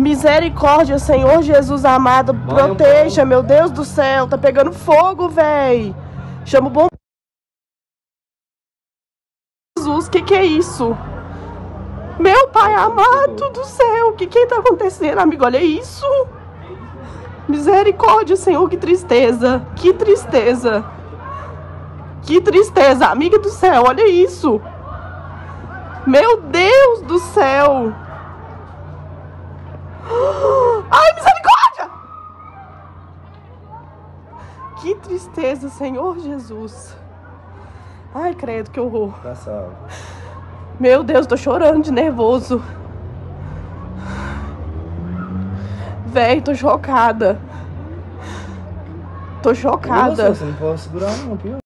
Misericórdia, Senhor Jesus amado, proteja, meu Deus do céu, tá pegando fogo, véi. Chama o bom Jesus, que é isso? Meu Pai amado do céu, o que tá acontecendo, amigo? Olha isso. Misericórdia, Senhor, que tristeza, que tristeza. Que tristeza, amiga do céu, olha isso. Meu Deus do céu. Ai, misericórdia! Que tristeza, Senhor Jesus. Ai, credo, que horror. Tá salvo. Meu Deus, tô chorando de nervoso. Véi, tô chocada. Tô chocada. Você não pode segurar não, pior.